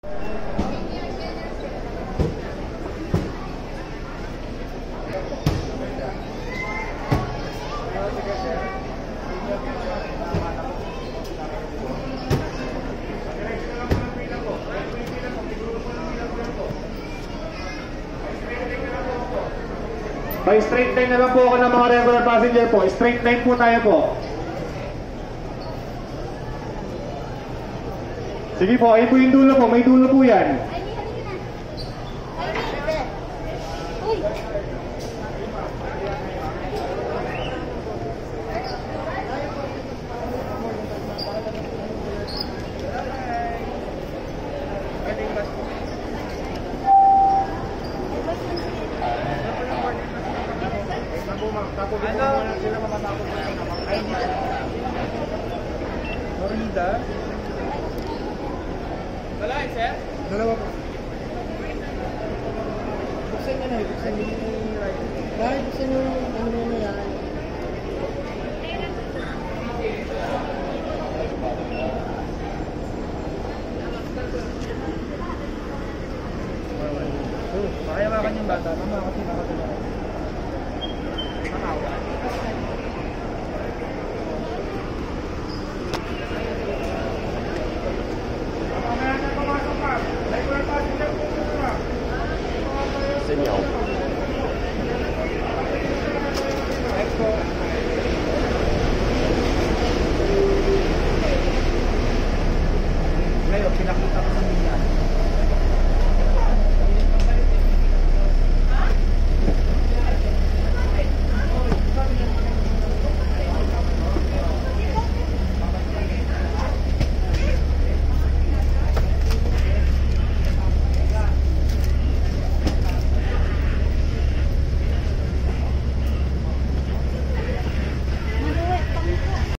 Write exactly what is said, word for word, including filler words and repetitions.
By straight line na lang po ako ng mga regular passenger po. Straight line po tayo po. Sige po, ayun po yung dulo po. May dulo po yan. Florida. Wala eh, sir? Dalawa po. Buksan nyo na eh. Buksan nyo yung right. Kahit buksan nyo yung ano nyo na yan. Pakiyawakan yung bata. Mama kasi nakatulog.